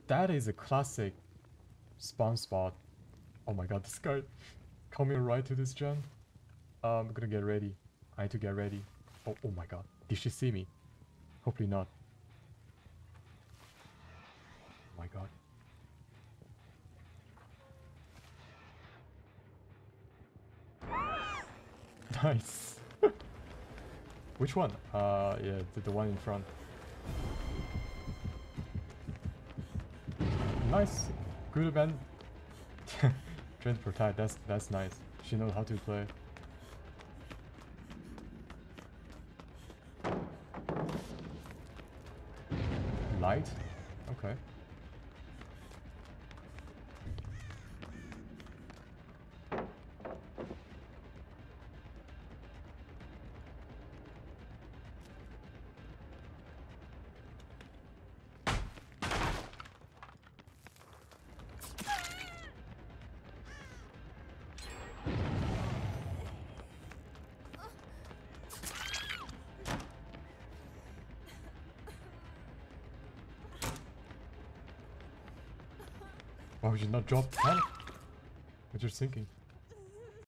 That is a classic spawn spot. Oh my god, this guy coming right to this gen. I'm gonna get ready. I need to get ready. Oh my god. Did she see me? Hopefully not. Oh my god. Nice. Which one? Yeah, the one in front. Nice. Good event. Train to protect. That's nice. She knows how to play. Light? Okay. Why would you not drop panic? What you're thinking?